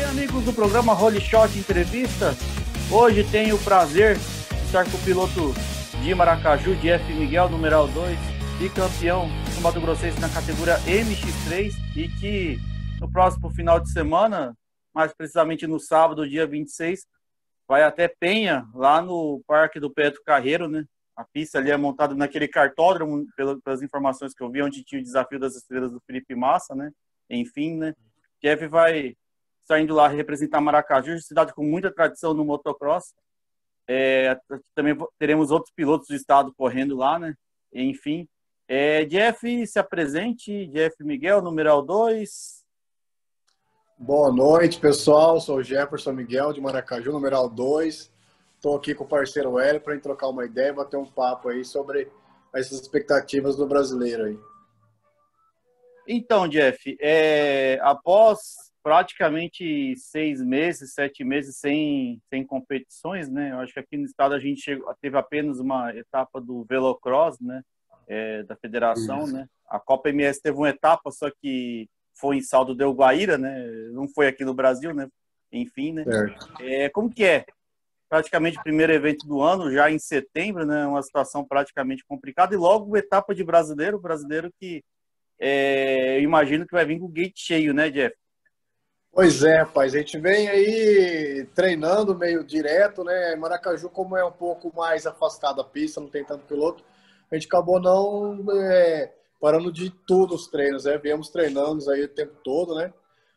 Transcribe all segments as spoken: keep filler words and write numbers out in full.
Amigos do programa Holy Shot Entrevista, hoje tenho o prazer de estar com o piloto de Maracaju, Jeff Miguel, numeral dois, bicampeão do Mato Grossense na categoria M X três, e que no próximo final de semana, mais precisamente no sábado, dia vinte e seis, vai até Penha, lá no Parque do Petro Carreiro, né? A pista ali é montada naquele cartódromo, pelas informações que eu vi, onde tinha o desafio das estrelas do Felipe Massa, né? Enfim, né? Jeff vai estar indo lá representar Maracaju, cidade com muita tradição no motocross. É, também teremos outros pilotos do estado correndo lá, né? Enfim. É, Jeff, se apresente. Jeff Miguel, numeral dois. Boa noite, pessoal. Sou o Jefferson Miguel, de Maracaju, numeral dois. Estou aqui com o parceiro Hélio para trocar uma ideia e bater um papo aí sobre essas expectativas do brasileiro aí. Então, Jeff, é, após praticamente seis meses, sete meses sem, sem competições, né? Eu acho que aqui no estado a gente chegou, teve apenas uma etapa do Velocross, né? É, da federação, Isso. né? A Copa M S teve uma etapa, só que foi em Saldo del Guaíra, né? Não foi aqui no Brasil, né? Enfim, né? É, como que é? Praticamente o primeiro evento do ano, já em setembro, né? Uma situação praticamente complicada, e logo etapa de brasileiro, brasileiro que é, eu imagino que vai vir com o gate cheio, né, Jeff? Pois é, rapaz. A gente vem aí treinando meio direto, né? Maracaju, como é um pouco mais afastado da pista, não tem tanto piloto, a gente acabou não é, parando de tudo os treinos, né? Viemos treinando aí o tempo todo, né?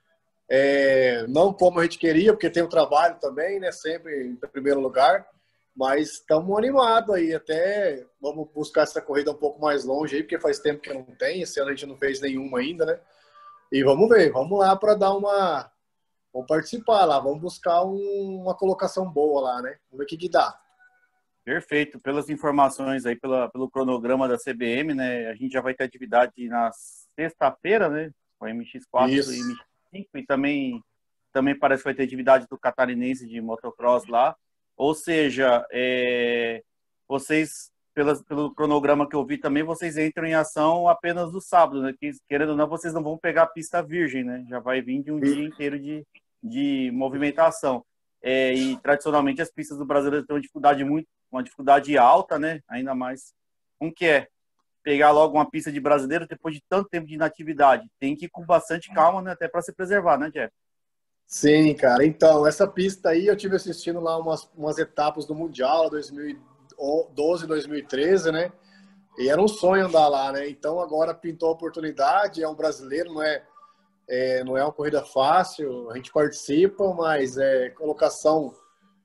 É, não como a gente queria, porque tem o trabalho também, né? Sempre em primeiro lugar, mas estamos animados aí, até vamos buscar essa corrida um pouco mais longe aí, porque faz tempo que não tem, esse ano a gente não fez nenhuma ainda, né? E vamos ver, vamos lá para dar uma... Vamos participar lá, vamos buscar um, uma colocação boa lá, né? Vamos ver o que que dá. Perfeito. Pelas informações aí, pela, pelo cronograma da C B M, né? A gente já vai ter atividade na sexta-feira, né? Com a M X quatro e Isso. M X cinco, e também, também parece que vai ter atividade do Catarinense de motocross lá. Ou seja, é, vocês, pelas, pelo cronograma que eu vi também, vocês entram em ação apenas no sábado, né? Que, querendo ou não, vocês não vão pegar a pista virgem, né? Já vai vir de um dia inteiro de, de movimentação. É, e tradicionalmente as pistas do brasileiro têm uma dificuldade muito, uma dificuldade alta, né? Ainda mais. Um que é pegar logo uma pista de brasileiro depois de tanto tempo de inatividade. Tem que ir com bastante calma, né? Até para se preservar, né, Jeff? Sim, cara. Então, essa pista aí, eu tive assistindo lá umas, umas etapas do Mundial, dois mil e doze, dois mil e treze, né? E era um sonho andar lá, né? Então, agora pintou a oportunidade, é um brasileiro, não é, é, não é uma corrida fácil, a gente participa, mas é colocação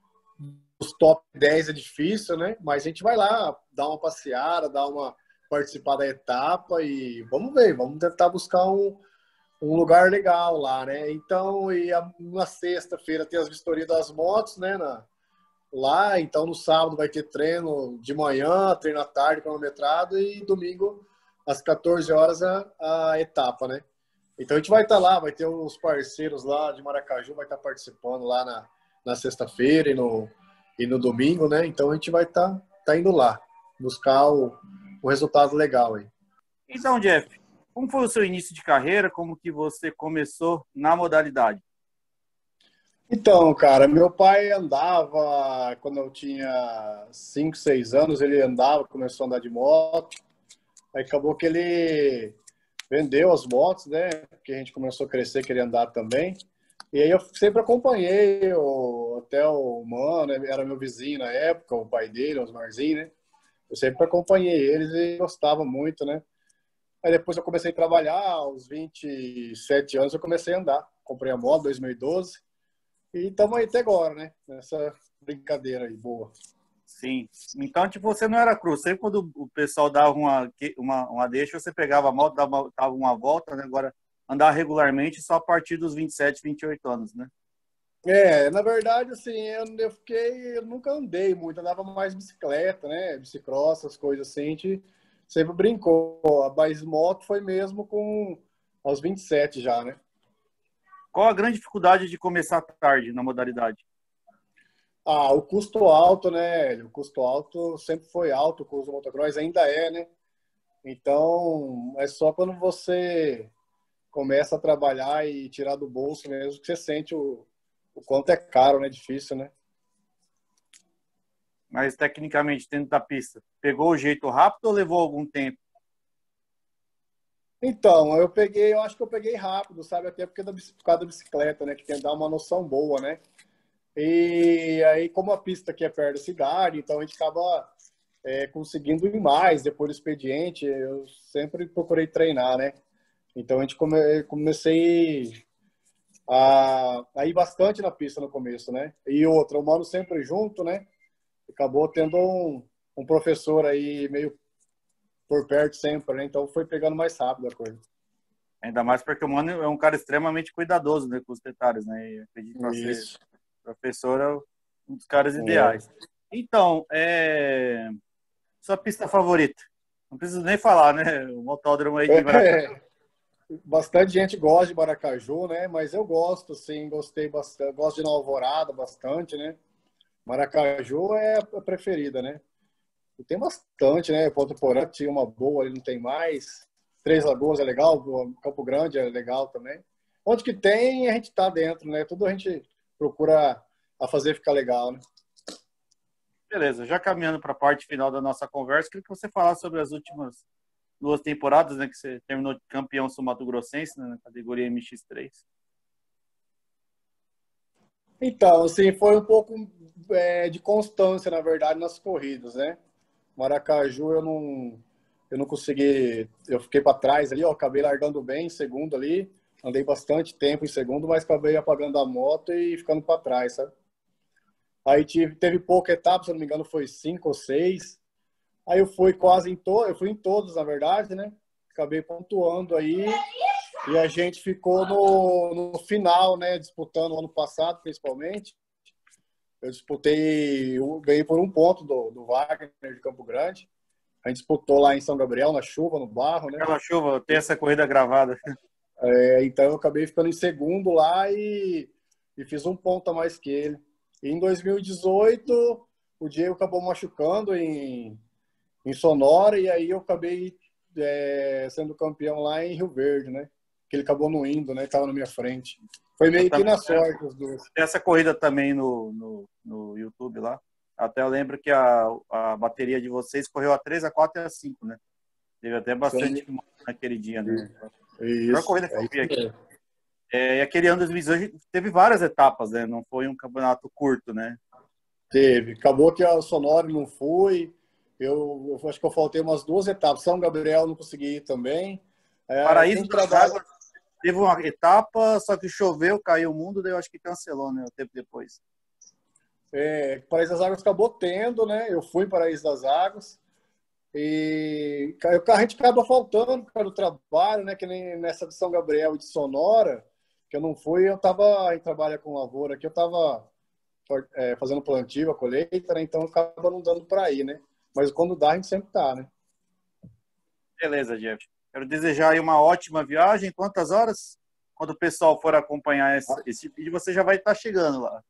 os top dez é difícil, né? Mas a gente vai lá, dar uma passeada, dar uma participar da etapa e vamos ver, vamos tentar buscar um, um lugar legal lá, né? Então, e a, na sexta-feira tem as vistorias das motos, né? Na, lá, então no sábado vai ter treino de manhã, treino à tarde, cronometrado, e domingo às quatorze horas a, a etapa, né? Então a gente vai estar lá, vai ter uns parceiros lá de Maracaju, vai estar participando lá na, na sexta-feira e no e no domingo, né? Então a gente vai estar tá, tá indo lá buscar o, o resultado legal aí. Então, Jeff, como foi o seu início de carreira? Como que você começou na modalidade? Então, cara, meu pai andava quando eu tinha cinco, seis anos, ele andava, começou a andar de moto. Aí acabou que ele vendeu as motos, né? Porque a gente começou a crescer, queria andar também. E aí eu sempre acompanhei o, até o Mano, era meu vizinho na época, o pai dele, o Osmarzinho, né? Eu sempre acompanhei eles e gostava muito, né? Aí depois eu comecei a trabalhar, aos vinte e sete anos eu comecei a andar. Comprei a moto em dois mil e doze e estamos aí até agora, né? Nessa brincadeira aí, boa. Sim. Então, tipo, você não era cru. Sempre quando o pessoal dava uma, uma, uma deixa, você pegava a moto, dava, dava uma volta, né? Agora, andar regularmente só a partir dos vinte e sete, vinte e oito anos, né? É, na verdade, assim, eu, eu fiquei, eu nunca andei muito, andava mais bicicleta, né? Bicicross, essas coisas assim, a gente sempre brincou. Mas moto foi mesmo com aos vinte e sete já, né? Qual a grande dificuldade de começar tarde na modalidade? Ah, o custo alto, né? O custo alto sempre foi alto, o custo do motocross ainda é, né? Então, é só quando você começa a trabalhar e tirar do bolso mesmo que você sente o, o quanto é caro, né? Difícil, né? Mas tecnicamente, dentro da pista, pegou o jeito rápido ou levou algum tempo? Então, eu peguei, eu acho que eu peguei rápido, sabe? Até porque da, bici- por causa da bicicleta, né? Que tem que dar uma noção boa, né? E aí, como a pista aqui é perto da cidade, então a gente acaba é, conseguindo ir mais depois do expediente. Eu sempre procurei treinar, né? Então a gente come, comecei a, a ir bastante na pista no começo, né? E outra, o mano sempre junto, né? Acabou tendo um, um professor aí meio por perto sempre, né? Então foi pegando mais rápido a coisa. Ainda mais porque o Mano é um cara extremamente cuidadoso, né, com os detalhes, né? E acredito que você, Isso. professor, é um dos caras É. ideais. Então, é... sua pista favorita? Não preciso nem falar, né? O autódromo aí de Maracaju. É, bastante gente gosta de Maracaju, né? Mas eu gosto, sim, gostei bastante. Gosto de Nova Alvorada bastante, né? Maracaju é a preferida, né? E tem bastante, né? Ponta Porã tinha uma boa, ali não tem mais. Três Lagoas é legal, Campo Grande é legal também. Onde que tem, a gente tá dentro, né? Tudo a gente procura a fazer ficar legal, né? Beleza, já caminhando para a parte final da nossa conversa, queria que você falasse sobre as últimas duas temporadas, né? Que você terminou de campeão sul-mato-grossense, né, na categoria M X três. Então, assim, foi um pouco é, de constância, na verdade, nas corridas, né? Maracaju eu não, eu não consegui, eu fiquei para trás ali, ó, acabei largando bem em segundo ali, andei bastante tempo em segundo, mas acabei apagando a moto e ficando para trás, sabe? Aí tive, teve pouca etapa, se eu não me engano, foi cinco ou seis. Aí eu fui quase em todos, eu fui em todos, na verdade, né? Acabei pontuando aí e a gente ficou no, no final, né? Disputando o ano passado, principalmente. Eu disputei, eu ganhei por um ponto do, do Wagner de Campo Grande. A gente disputou lá em São Gabriel, na chuva, no barro, né? Aquela chuva, tem essa corrida gravada. É, então eu acabei ficando em segundo lá e, e fiz um ponto a mais que ele. E em dois mil e dezoito, o Diego acabou machucando em, em Sonora e aí eu acabei é, sendo campeão lá em Rio Verde, né? Que ele acabou não indo, né? Tava na minha frente. Foi Eu meio que também na tenho sorte os dois. essa corrida também no, no, no YouTube lá. Até eu lembro que a, a bateria de vocês correu a três, a quatro e a cinco, né? Teve até bastante moto naquele dia, né? A melhor Isso, corrida que é eu isso vi aqui. mesmo. É, e aquele ano dois mil e dezoito teve várias etapas, né? Não foi um campeonato curto, né? Teve. Acabou que a Sonora não fui. Eu, eu acho que eu faltei umas duas etapas. São Gabriel não consegui ir também. É, Paraíso quem das trabalha. Águas teve uma etapa, só que choveu, caiu o mundo, daí eu acho que cancelou, né? O tempo depois. É, Paraíso das Águas acabou tendo, né? Eu fui em Paraíso das Águas. E a gente acaba faltando para o trabalho, né? Que nem nessa de São Gabriel e de Sonora, que eu não fui, eu estava em trabalho com lavoura aqui, eu estava é, fazendo plantio, a colheita, né? Então acaba não dando para ir, né? Mas quando dá, a gente sempre tá, né? Beleza, Jeff. Quero desejar aí uma ótima viagem. Quantas horas? Quando o pessoal for acompanhar esse, esse vídeo, você já vai estar chegando lá.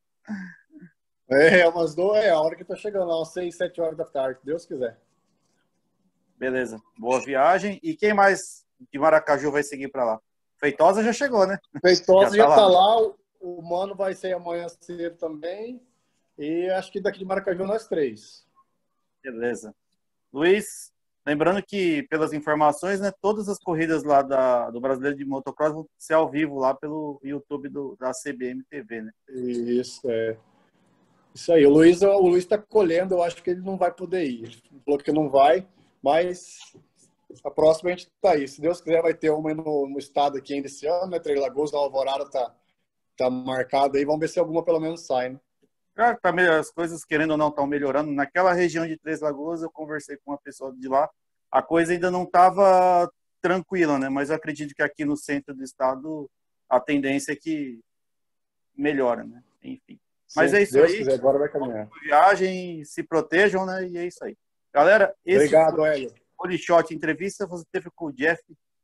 É, umas duas, é a hora que eu tô chegando lá, umas seis, sete horas da tarde, se Deus quiser. Beleza. Boa viagem. E quem mais de Maracaju vai seguir para lá? Feitosa já chegou, né? Já Feitosa tá já tá lá. lá, o, o Mano vai ser amanhã cedo também. E acho que daqui de Maracaju nós três. Beleza. Luiz, lembrando que, pelas informações, né, todas as corridas lá da, do Brasileiro de Motocross vão ser ao vivo lá pelo YouTube do, da C B M T V, né? Isso, é. Isso aí. O Luiz, o Luiz tá colhendo, eu acho que ele não vai poder ir. Ele falou que não vai, mas a próxima a gente tá aí. Se Deus quiser, vai ter uma no, no estado aqui ainda esse ano, né? Três Lagoas, da Alvorada tá, tá marcada aí. Vamos ver se alguma pelo menos sai, né? Cara, tá, as coisas, querendo ou não, estão melhorando. Naquela região de Três Lagoas, eu conversei com uma pessoa de lá. A coisa ainda não estava tranquila, né? Mas eu acredito que aqui no centro do estado a tendência é que melhora, né? Enfim. Mas Sim, é se isso Deus aí. quiser, agora vai caminhar. Boa viagem, se protejam, né? E é isso aí. Galera, esse foi Obrigado, Hélio. o Polishot Entrevista. Você teve com o Jeff,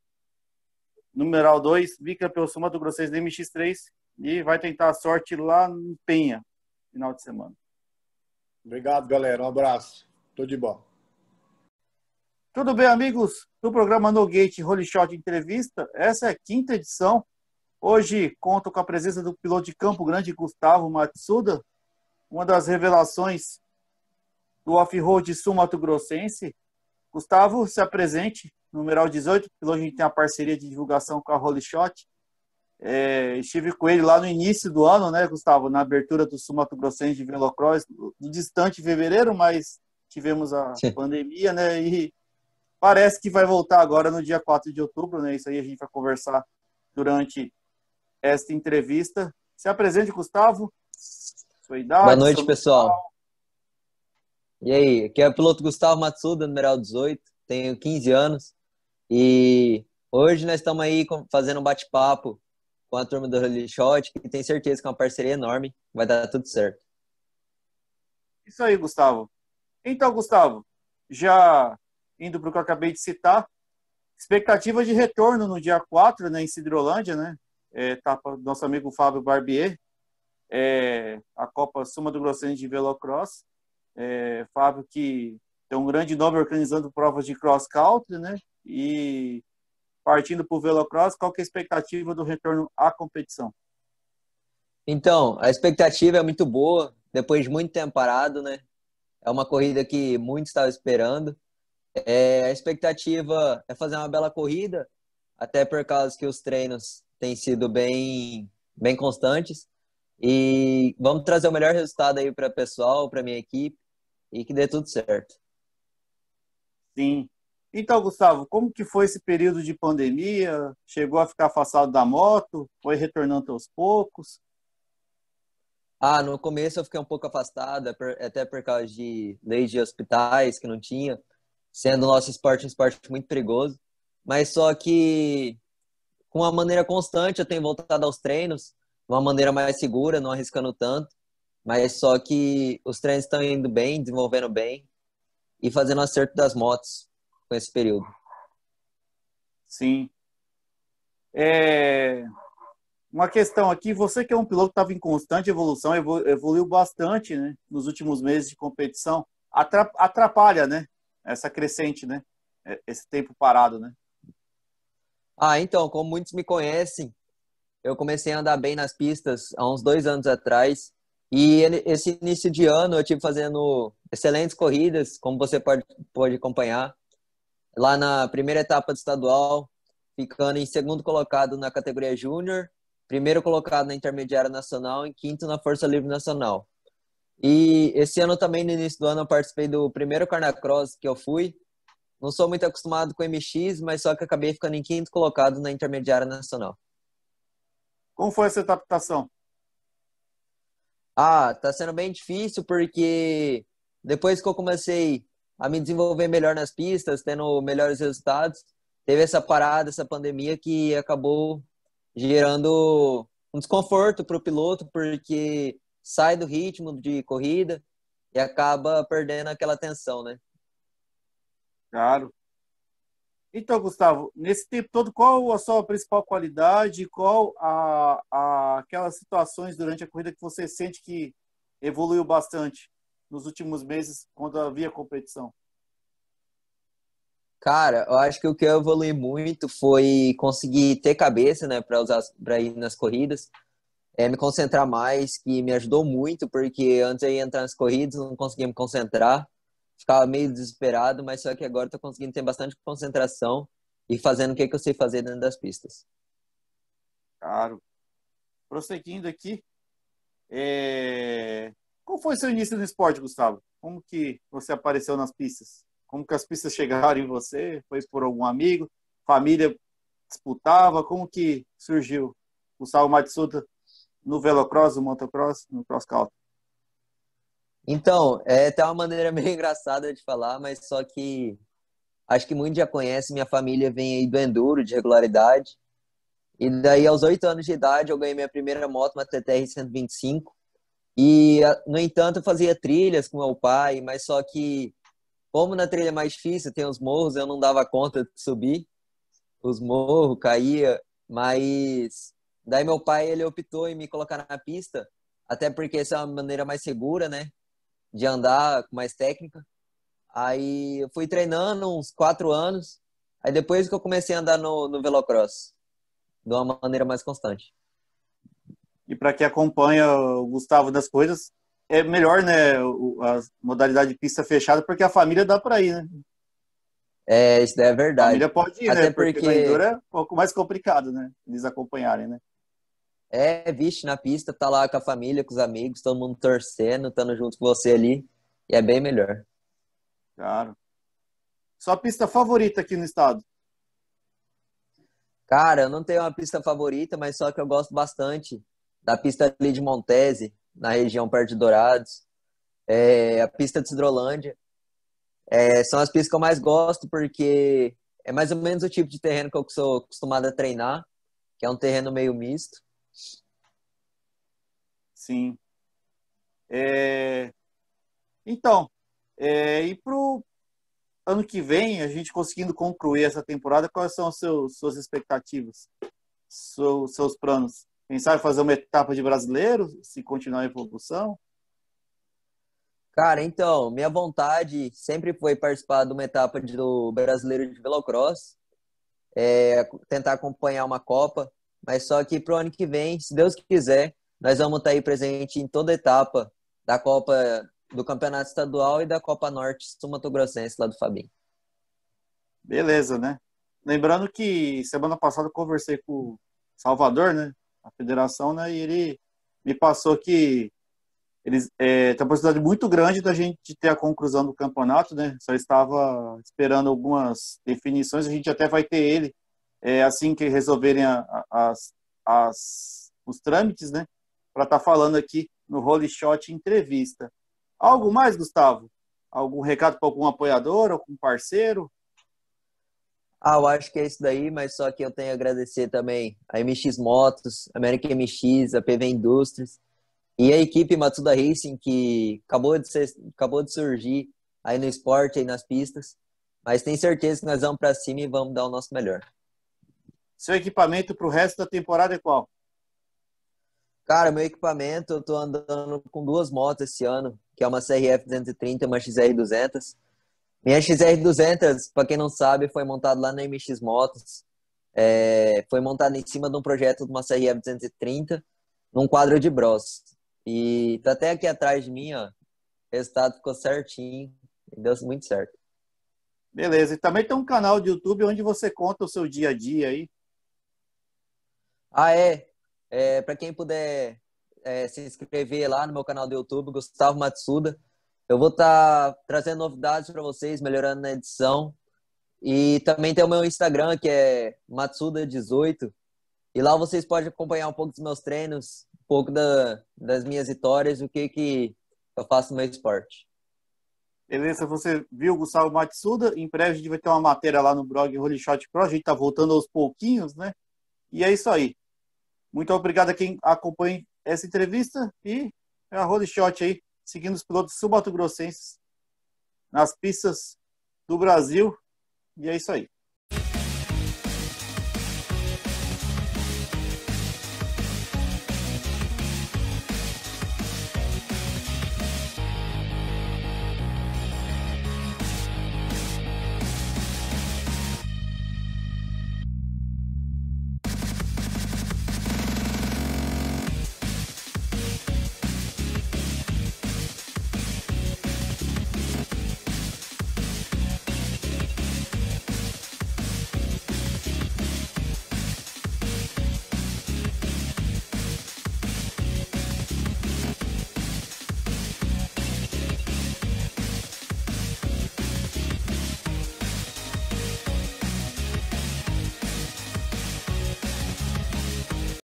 numeral dois, bicampeão Sul-Mato Grossense da M X três. E vai tentar a sorte lá em Penha, final de semana. Obrigado, galera. Um abraço. Tudo de bom. Tudo bem, amigos do programa No Gate Holy Shot Entrevista? Essa é a quinta edição. Hoje conto com a presença do piloto de Campo Grande, Gustavo Matsuda, uma das revelações do off-road sul-mato-grossense. Gustavo, se apresente, numeral dezoito, piloto, a gente tem a parceria de divulgação com a Holy Shot. É, estive com ele lá no início do ano, né, Gustavo, na abertura do sul-mato-grossense de Velocross, no distante fevereiro, mas tivemos a Sim. pandemia, né, e parece que vai voltar agora no dia quatro de outubro, né, isso aí a gente vai conversar durante esta entrevista. Se apresente, Gustavo, sua idade, Boa noite, seu pessoal. local. E aí, aqui é o piloto Gustavo Matsuda, numeral dezoito, tenho quinze anos e hoje nós estamos aí com- fazendo um bate-papo com a turma do Holy Shot, que tem certeza que é uma parceria enorme, vai dar tudo certo. Isso aí, Gustavo. Então, Gustavo, já indo para o que eu acabei de citar, expectativa de retorno no dia quatro, né, em Cidrolândia, né? É, tá para nosso amigo Fábio Barbier, é, a Copa Suma do Grossense de Velocross. É, Fábio que tem um grande nome organizando provas de cross country, né? E partindo para o Velocross, qual que é a expectativa do retorno à competição? Então, a expectativa é muito boa, depois de muito tempo parado, né? É uma corrida que muitos estavam esperando. É, a expectativa é fazer uma bela corrida, até por causa que os treinos têm sido bem, bem constantes. E vamos trazer o melhor resultado aí para o pessoal, para minha equipe, e que dê tudo certo. Sim. Então, Gustavo, como que foi esse período de pandemia? Chegou a ficar afastado da moto? Foi retornando aos poucos? Ah, no começo eu fiquei um pouco afastado, até por causa de leis de hospitais que não tinha, sendo o nosso esporte um esporte muito perigoso. Mas só que, com uma maneira constante, eu tenho voltado aos treinos, de uma maneira mais segura, não arriscando tanto. Mas só que os treinos estão indo bem, desenvolvendo bem e fazendo acerto das motos com esse período. Sim. É... Uma questão aqui, você que é um piloto que estava em constante evolução, evolu- evoluiu bastante, né, nos últimos meses de competição, Atra- atrapalha, né, essa crescente, né, é- esse tempo parado, né? Ah, então, como muitos me conhecem, eu comecei a andar bem nas pistas há uns dois anos atrás. E ele- esse início de ano eu tive fazendo excelentes corridas, como você pode, pode acompanhar. Lá na primeira etapa do estadual, ficando em segundo colocado na categoria Júnior, primeiro colocado na intermediária nacional e quinto na Força Livre Nacional. E esse ano também, no início do ano, eu participei do primeiro Carnacross que eu fui. Não sou muito acostumado com M X, mas só que acabei ficando em quinto colocado na intermediária nacional. Como foi essa adaptação? Ah, tá sendo bem difícil porque depois que eu comecei a me desenvolver melhor nas pistas, tendo melhores resultados, teve essa parada, essa pandemia que acabou gerando um desconforto para o piloto, porque sai do ritmo de corrida e acaba perdendo aquela tensão, né? Claro. Então, Gustavo, nesse tempo todo, qual a sua principal qualidade? Qual a, a, aquelas situações durante a corrida que você sente que evoluiu bastante nos últimos meses, quando havia competição? Cara, eu acho que o que eu evolui muito foi conseguir ter cabeça, né, para usar para ir nas corridas, é me concentrar mais, que me ajudou muito, porque antes eu ia entrar nas corridas, não conseguia me concentrar, ficava meio desesperado, mas só que agora estou conseguindo ter bastante concentração e fazendo o que que eu sei fazer dentro das pistas. Claro. Prosseguindo aqui, é... qual foi seu início no esporte, Gustavo? Como que você apareceu nas pistas? Como que as pistas chegaram em você? Foi por algum amigo? Família disputava? Como que surgiu Gustavo Matsuda no velocross, no motocross, no cross country? Então, é até uma maneira meio engraçada de falar, mas só que acho que muitos já conhecem, minha família vem aí do enduro, de regularidade, e daí aos oito anos de idade eu ganhei minha primeira moto, uma T T R cento e vinte e cinco, e no entanto eu fazia trilhas com meu pai, mas só que como na trilha é mais difícil, tem os morros, eu não dava conta de subir os morros, caía, mas daí meu pai ele optou em me colocar na pista, até porque essa é uma maneira mais segura, né, de andar com mais técnica. Aí eu fui treinando uns quatro anos, aí depois que eu comecei a andar no, no velocross. de uma maneira mais constante. E para quem acompanha o Gustavo das coisas, é melhor, né, a modalidade de pista fechada, porque a família dá para ir, né? É, isso daí é A família verdade. pode ir, né? Até Porque na Enduro porque, é um pouco mais complicado, né? Eles acompanharem, né? é, vixe, na pista, tá lá com a família, com os amigos, todo mundo torcendo, estando junto com você ali, e é bem melhor. Claro. Sua pista favorita aqui no estado? Cara, eu não tenho uma pista favorita, mas só que eu gosto bastante da pista ali de Montese, na região perto de Dourados, é, a pista de Cidrolândia. É, são as pistas que eu mais gosto porque é mais ou menos o tipo de terreno que eu sou acostumado a treinar, que é um terreno meio misto. Sim. É... Então, é... e pro ano que vem, a gente conseguindo concluir essa temporada, quais são as seus, suas expectativas? Seu, seus planos? Quem sabe fazer uma etapa de brasileiro, se continuar a evolução? Cara, então, minha vontade sempre foi participar de uma etapa do Brasileiro de Velocross, é, tentar acompanhar uma Copa, mas só que pro ano que vem, se Deus quiser, nós vamos estar aí presente em toda etapa da Copa do Campeonato Estadual e da Copa Norte Sul-Mato-Grossense lá do Fabinho. Beleza, né? Lembrando que semana passada eu conversei com o Salvador, né? A federação, né? E ele me passou que eles é, tem uma possibilidade muito grande da gente ter a conclusão do campeonato, né? Só estava esperando algumas definições. A gente até vai ter ele é, assim que resolverem a, a, as, as, os trâmites, né? Para estar falando aqui no Holy Shot Entrevista. Algo mais, Gustavo? Algum recado para algum apoiador, algum parceiro? Ah, eu acho que é isso daí, mas só que eu tenho a agradecer também a M X Motos, América M X, a P V Indústrias e a equipe Matsuda Racing, que acabou de, ser, acabou de surgir aí no esporte, aí nas pistas. Mas tenho certeza que nós vamos para cima e vamos dar o nosso melhor. Seu equipamento para o resto da temporada é qual? Cara, meu equipamento, eu tô andando com duas motos esse ano, que é uma C R F duzentos e trinta e uma X R duzentos. Minha X R duzentos, para quem não sabe, foi montada lá na M X Motos. É, foi montada em cima de um projeto de uma C R F duzentos e trinta, num quadro de bros. E tá até aqui atrás de mim, ó. O resultado ficou certinho. E deu muito certo. Beleza. E também tem um canal de YouTube onde você conta o seu dia a dia aí. Ah, é. é para quem puder é, se inscrever lá no meu canal do YouTube, Gustavo Matsuda. Eu vou estar tá trazendo novidades para vocês, melhorando na edição. E também tem o meu Instagram, que é Matsuda dezoito. E lá vocês podem acompanhar um pouco dos meus treinos, um pouco da, das minhas vitórias, o que, que eu faço no meu esporte. Beleza, você viu o Gustavo Matsuda. Em breve a gente vai ter uma matéria lá no blog Holy Shot Pro. A gente tá voltando aos pouquinhos, né? E é isso aí. Muito obrigado a quem acompanha essa entrevista. E é a Holy Shot aí, seguindo os pilotos sul-mato-grossenses nas pistas do Brasil. E é isso aí.